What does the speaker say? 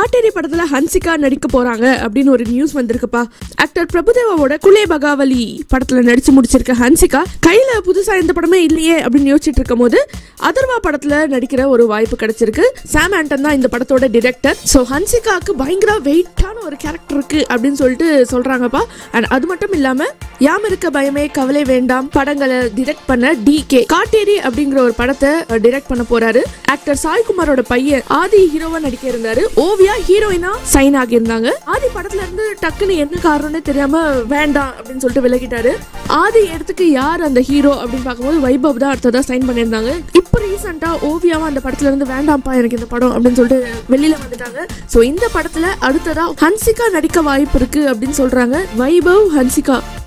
காட்டேரி படத்துல ஹன்சிகா நடிக்க போறாங்க அப்படின்னு ஒரு நியூஸ் வந்திருக்குப்பா. ஆக்டர் பிரபுதேவாவோட குலே பகாவலி படத்துல நடிச்சு முடிச்சிருக்க ஹன்சிகா கையில புதுசா எந்த படமே இல்லையே அப்படின்னு யோசிச்சுட்டு இருக்கும் போது அதர்வா படத்துல நடிக்கிற ஒரு வாய்ப்பு கிடைச்சிருக்கு. சாம் ஆண்டன் தான் இந்த படத்தோட டிரெக்டர். ஸோ ஹன்சிகாவுக்கு பயங்கர வெயிட்டான ஒரு கேரக்டர் இருக்கு அப்படின்னு சொல்லிட்டு சொல்றாங்கப்பா. அண்ட் அது மட்டும் இல்லாம யாம் இருக்க பயமே கவலை வேண்டாம் படங்களை டிரெக்ட் பண்ண DK காட்டேரி அப்படிங்கிற ஒரு படத்தை டிரெக்ட் பண்ண போறாரு. ஆக்டர் சாய்குமாரோட பையன் ஆதி ஹீரோவா நடிக்க இருந்தாரு. ஓவியா ஹீரோயினா சைன் ஆகியிருந்தாங்க. ஆதி படத்துல இருந்து டக்குன்னு என்ன காரணம்னு தெரியாம வேண்டாம் அப்படின்னு சொல்லிட்டு விலகிட்டாரு. ஆதி இடத்துக்கு யார் அந்த ஹீரோ அப்படின்னு பார்க்கும்போது வைபவ் தான் அடுத்ததா சைன் பண்ணியிருந்தாங்க. இப்போ ரீசெண்டா ஓவியாவும் அந்த படத்துல இருந்து வேண்டாம்ப்பா எனக்கு இந்த படம் அப்படின்னு சொல்லிட்டு வெளியில வந்துட்டாங்க. ஸோ இந்த படத்துல அடுத்ததா ஹன்சிகா நடிக்க வாய்ப்பு இருக்கு அப்படின்னு சொல்றாங்க. வைபவ் ஹன்சிகா